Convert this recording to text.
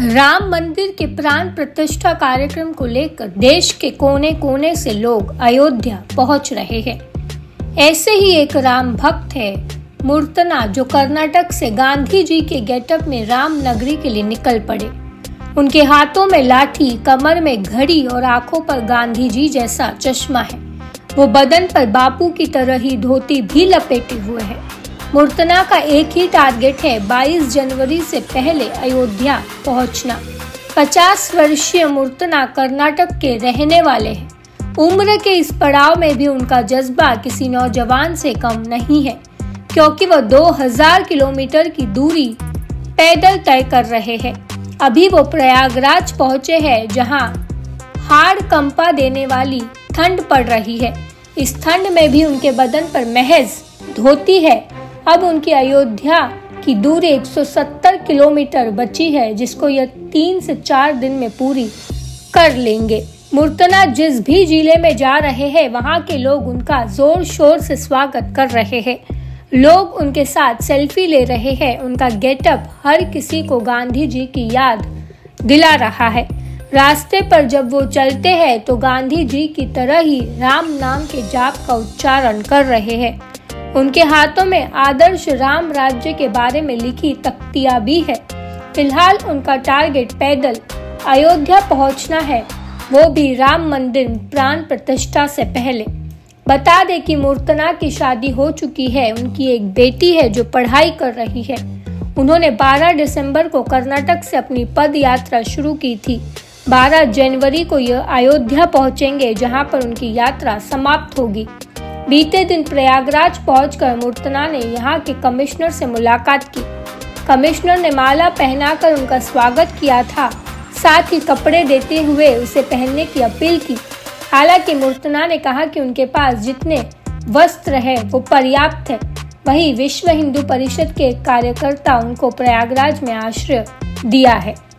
राम मंदिर के प्राण प्रतिष्ठा कार्यक्रम को लेकर देश के कोने कोने से लोग अयोध्या पहुंच रहे हैं। ऐसे ही एक राम भक्त है मूर्तना, जो कर्नाटक से गांधी जी के गेटअप में राम नगरी के लिए निकल पड़े। उनके हाथों में लाठी, कमर में घड़ी और आंखों पर गांधी जी जैसा चश्मा है। वो बदन पर बापू की तरह ही धोती भी लपेटे हुए है। मूर्तना का एक ही टारगेट है 22 जनवरी से पहले अयोध्या पहुंचना। 50 वर्षीय मूर्तना कर्नाटक के रहने वाले हैं। उम्र के इस पड़ाव में भी उनका जज्बा किसी नौजवान से कम नहीं है, क्योंकि वह 2000 किलोमीटर की दूरी पैदल तय कर रहे हैं। अभी वो प्रयागराज पहुंचे हैं, जहां हाड़ कंपा देने वाली ठंड पड़ रही है। इस ठंड में भी उनके बदन पर महज धोती है। अब उनकी अयोध्या की दूरी 170 किलोमीटर बची है, जिसको यह 3 से 4 दिन में पूरी कर लेंगे। मूर्तना जिस भी जिले में जा रहे हैं, वहां के लोग उनका जोर शोर से स्वागत कर रहे हैं। लोग उनके साथ सेल्फी ले रहे हैं। उनका गेटअप हर किसी को गांधी जी की याद दिला रहा है। रास्ते पर जब वो चलते हैं तो गांधी जी की तरह ही राम नाम के जाप का उच्चारण कर रहे हैं। उनके हाथों में आदर्श राम राज्य के बारे में लिखी तख्तियां भी है। फिलहाल उनका टारगेट पैदल अयोध्या पहुंचना है, वो भी राम मंदिर प्राण प्रतिष्ठा से पहले। बता दें कि मूर्तना की शादी हो चुकी है। उनकी एक बेटी है जो पढ़ाई कर रही है। उन्होंने 12 दिसंबर को कर्नाटक से अपनी पद यात्रा शुरू की थी। 12 जनवरी को यह अयोध्या पहुंचेंगे, जहां पर उनकी यात्रा समाप्त होगी। बीते दिन प्रयागराज पहुंचकर मूर्तना ने यहां के कमिश्नर से मुलाकात की। कमिश्नर ने माला पहनाकर उनका स्वागत किया था, साथ ही कपड़े देते हुए उसे पहनने की अपील की। हालांकि मूर्तना ने कहा कि उनके पास जितने वस्त्र है वो पर्याप्त है। वहीं विश्व हिंदू परिषद के कार्यकर्ता उनको प्रयागराज में आश्रय दिया है।